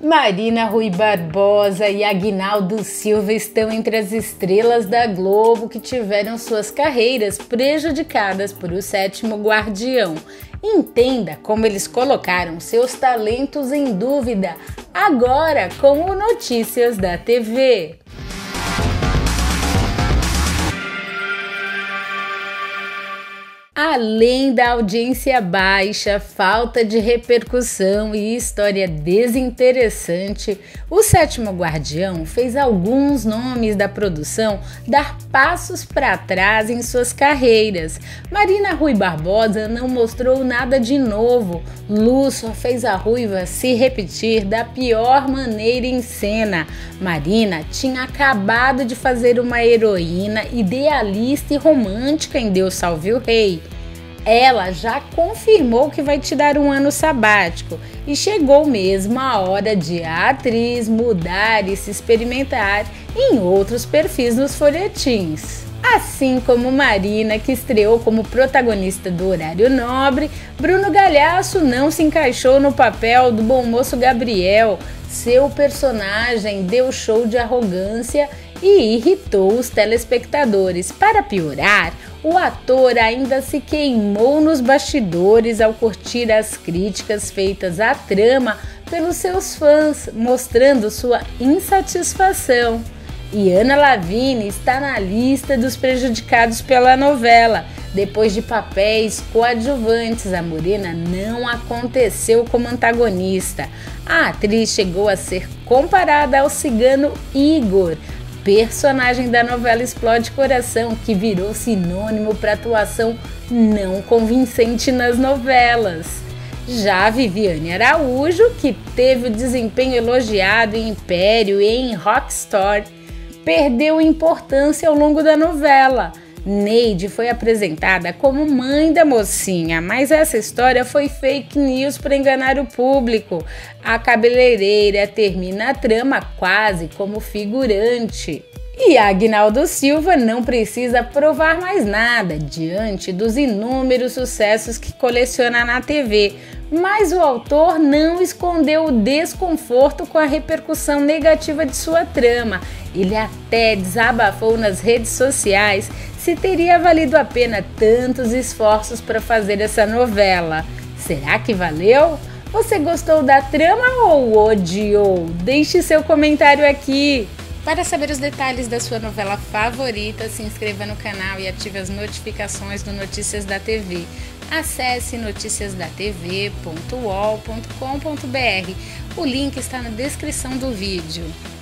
Marina Rui Barbosa e Aguinaldo Silva estão entre as estrelas da Globo que tiveram suas carreiras prejudicadas por O Sétimo Guardião. Entenda como eles colocaram seus talentos em dúvida agora com o Notícias da TV. Além da audiência baixa, falta de repercussão e história desinteressante, O Sétimo Guardião fez alguns nomes da produção dar passos para trás em suas carreiras. Marina Rui Barbosa não mostrou nada de novo. Lu só fez a ruiva se repetir da pior maneira em cena. Marina tinha acabado de fazer uma heroína idealista e romântica em Deus Salve o Rei. Ela já confirmou que vai tirar um ano sabático e chegou mesmo a hora de a atriz mudar e se experimentar em outros perfis nos folhetins. Assim como Marina, que estreou como protagonista do Horário Nobre, Bruno Galhaço não se encaixou no papel do bom moço Gabriel. Seu personagem deu show de arrogância e irritou os telespectadores. Para piorar, o ator ainda se queimou nos bastidores ao curtir as críticas feitas à trama pelos seus fãs, mostrando sua insatisfação. E Ana Lavigne está na lista dos prejudicados pela novela. Depois de papéis coadjuvantes, a morena não aconteceu como antagonista. A atriz chegou a ser comparada ao cigano Igor, personagem da novela Explode Coração, que virou sinônimo para atuação não convincente nas novelas. Já Viviane Araújo, que teve o desempenho elogiado em Império e em Rockstar, perdeu importância ao longo da novela. Neide foi apresentada como mãe da mocinha, mas essa história foi fake news para enganar o público. A cabeleireira termina a trama quase como figurante. E Aguinaldo Silva não precisa provar mais nada diante dos inúmeros sucessos que coleciona na TV, mas o autor não escondeu o desconforto com a repercussão negativa de sua trama. Ele até desabafou nas redes sociais se teria valido a pena tantos esforços para fazer essa novela. Será que valeu? Você gostou da trama ou odiou? Deixe seu comentário aqui! Para saber os detalhes da sua novela favorita, se inscreva no canal e ative as notificações do Notícias da TV. Acesse noticiasdatv.uol.com.br. O link está na descrição do vídeo.